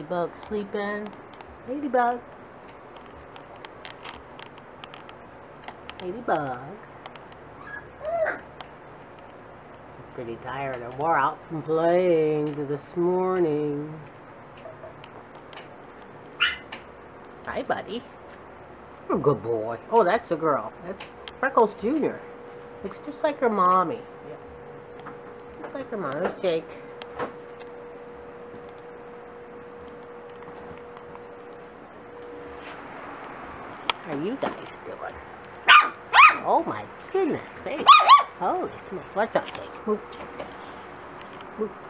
Ladybug sleeping. Ladybug. Ladybug. I'm pretty tired. I wore out from playing this morning. Hi, buddy. You're a good boy. Oh, that's a girl. That's Freckles Jr. Looks just like her mommy. Yeah. Looks like her mom. Let's Jake. How are you guys doing? Oh my goodness. Holy smokes. What's up, Jake? Move. Move.